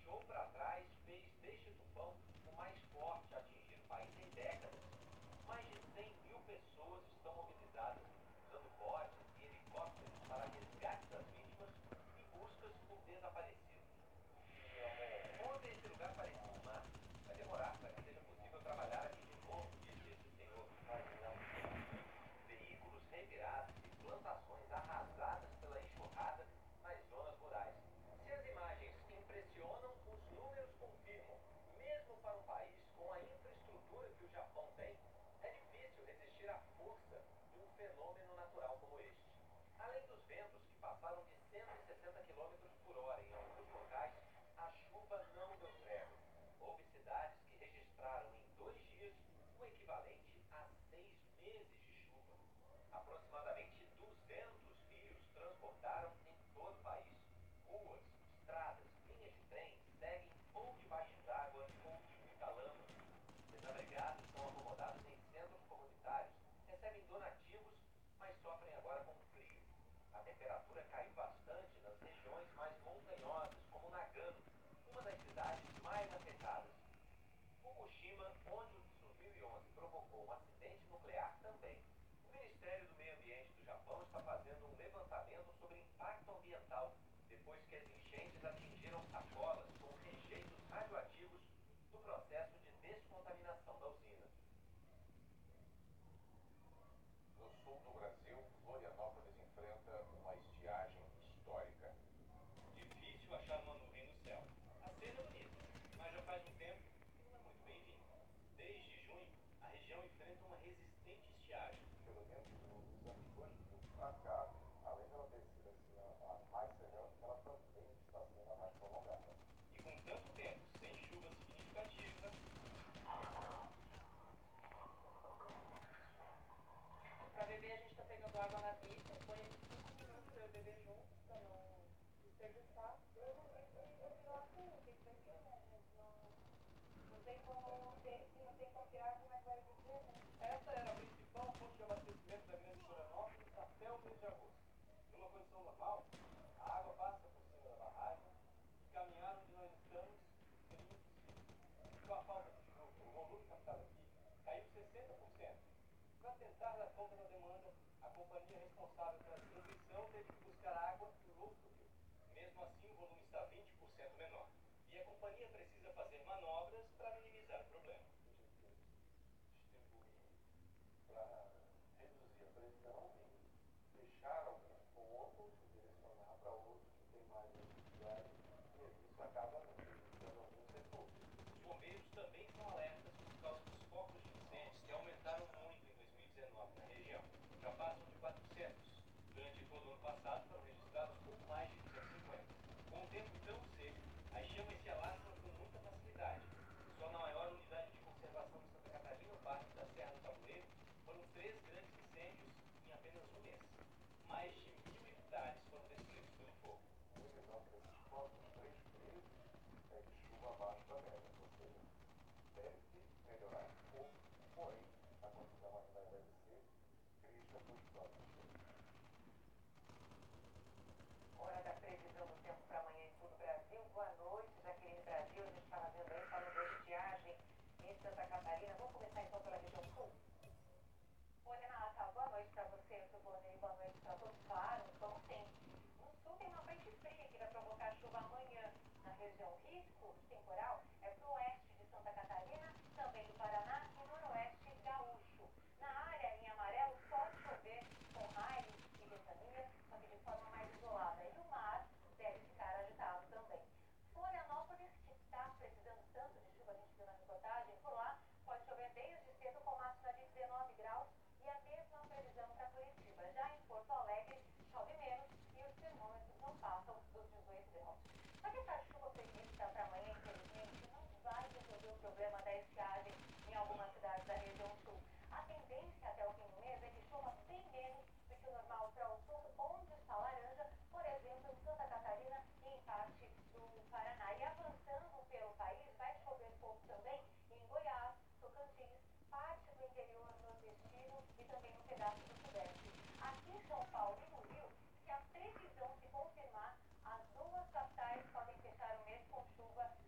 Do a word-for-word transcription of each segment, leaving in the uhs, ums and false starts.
deixou para trás fez deste tufão o mais forte a atingir o país em décadas. Mais de cem mil pessoas estão mobilizadas, usando botes e helicópteros para resgate das vítimas e buscas por desaparecidos. Ontem esse lugar parecia um mar. Vai demorar para que seja possível trabalhar aqui de novo, disse esse senhor. Veículos revirados e plantações arrasadas pela enxurrada nas zonas rurais. Se as imagens impressionam, os números confirmam. Mesmo para um país com a infraestrutura que o Japão tem, é difícil resistir à força de um fenômeno natural como este. Além dos ventos que passaram de cento e sessenta quilômetros por hora em alguns locais, a chuva não deu trégua. Houve cidades que registraram em dois dias o equivalente a seis meses de chuva. Aproximadamente duzentos rios transbordaram em todo o país. Ruas, estradas, linhas de trem seguem ou debaixo d'água ou de muita lama. Desabrigados são acomodados em centros comunitários, recebem donativos, mas sofrem agora com frio. A temperatura caiu bastante nas regiões mais montanhosas, como Nagano, uma das cidades mais afetadas. Fukushima, onde o tsunami onze provocou um acidente nuclear também. O Ministério do Meio Ambiente do Japão está fazendo um levantamento sobre impacto ambiental, depois que as enchentes atingiram sacolas com rejeitos radioativos no processo de descontaminação da usina. No sul do Brasil, Florianópolis enfrenta uma estiagem histórica. Difícil achar uma nuvem no céu. A cena é bonita, mas já faz um tempo que não é muito bem-vinda. Desde junho, a região enfrenta uma resistente estiagem. Pelo menos nos anos dois mil para cá, além dela ter sido assim, a, a mais severa, ela também está sendo a mais prolongada. E com tanto tempo sem chuva significativa. Para beber, a gente está pegando água na bica, põe de cinco minutos para eu beber junto, para não desperdiçar. Eu não sei se eu virou assim, o que que vai ser, né? Não, não tem como ter, se não tem como tirar, como é que vai viver, né? Essa era a principal fonte de abastecimento da Grande Florianópolis até o mês de agosto. Numa condição normal, a água passa por cima da barragem e caminhar onde nós estamos seria impossível. Com a falta de chuva, o volume captado aqui caiu sessenta por cento. Para tentar dar conta da demanda, a companhia responsável pela distribuição teve que buscar água em outro rio. Mesmo assim, o volume está vinte por cento menor. E a companhia precisa fazer manobras para minimizar o problema. Distribuir para reduzir a pressão e deixar alguns pontos e direcionar para outros que têm mais necessidade, e isso acaba prejudicando alguns setores. Os bombeiros também são alertas por causa dos focos de incêndios que aumentaram muito em dois mil e dezenove na região. Já passam de quatrocentos. Durante todo o ano passado foram registrados pouco mais de duzentos e cinquenta. Com o tempo tão seco, as chamas se alastram com muita facilidade. Só na maior unidade de conservação de Santa Catarina, o Parque da Serra do Tabuleiro, foram três grandes incêndios em apenas um mês. Mais de mil hectares foram destruídos pelo fogo. A previsão para esses próximos três meses é de chuva abaixo da média, ou seja, deve melhorar um pouco, porém a condição ainda deve ser crítica para os próximos meses. Hora da previsão do tempo para amanhã em todo o Brasil. Boa noite, Jaqueline Brasil. A gente estava vendo aí, falando da estiagem em Santa Catarina. Vamos começar então pela região sul? Oi, Renata. Boa noite para você, Subonei. Boa noite para todos. Claro, vamos sim. No sul tem uma frente fria que vai provocar chuva amanhã na região. Risco de temporal é para o oeste de Santa Catarina, também do Paraná e noroeste gaúcho. Na área em amarelo pode chover com raios e ventania, só que de forma mais isolada. E o mar deve ficar agitado também. Florianópolis, que está precisando tanto de chuva, a gente viu na reportagem, por lá pode chover desde cedo com máxima de dezenove graus e a mesma previsão para Curitiba. Já em Porto Alegre, chove menos e os termômetros não passam dos dezoito graus. Só que essa chuva prevista para amanhã, infelizmente, não vai resolver o problema da estiagem em algumas cidades da região sul. A tendência até o fim do mês é que chova bem menos do que o normal para o sul, onde está laranja, por exemplo, em Santa Catarina e em parte do Paraná. E avançando pelo país, vai chover pouco também em Goiás, Tocantins, parte do interior nordestino e também um pedaço do sudeste. Aqui em São Paulo e no Rio, se a previsão se confirmar, as duas capitais podem fechar o mês com chuva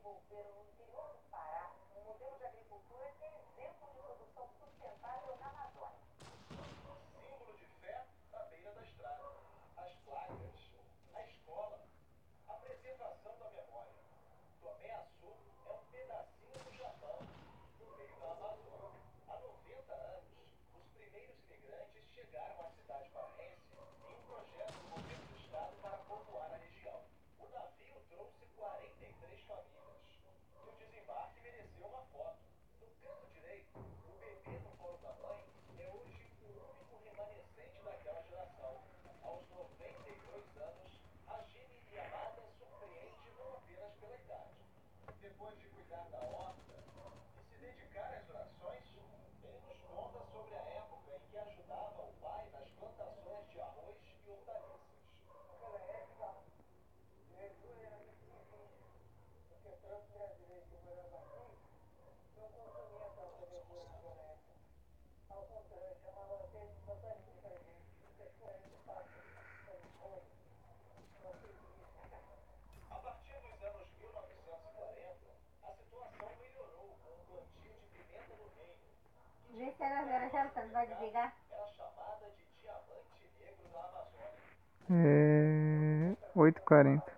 desenvolveram no interior do Pará um modelo de agricultura que é exemplo de produção sustentável na Amazônia. Símbolo de fé na beira da estrada. As placas, a escola, a preservação da memória. Tomé Açu é um pedacinho do Japão, no meio da Amazônia. Há noventa anos, os primeiros imigrantes chegaram à cidade paraense em um projeto do governo do estado para povoar a região. O navio trouxe quarenta e três famílias. E o desembarque mereceu uma foto. No canto direito, o bebê no colo da mãe é hoje o único remanescente daquela geração. Aos noventa e dois anos, a Gene Yamada surpreende não apenas pela idade. Depois de cuidar da horta e se dedicar às orações, ele nos conta sobre a época em que ajudava o pai nas plantações de arroz e hortaliças. Naquela época, Jesus era muito difícil, porque tanto brasileiro que morava aqui não consumia tanta verdura naquela época. Ao contrário, chamava até de botaninha pra gente, porque quarenta passas, como come, não servia. A partir dos anos mil novecentos e quarenta, a situação melhorou com o plantio de pimenta no reino, que Vê se ela agora já tá, vai desligar. era chamada de diamante negro da Amazônia. É oito e quarenta.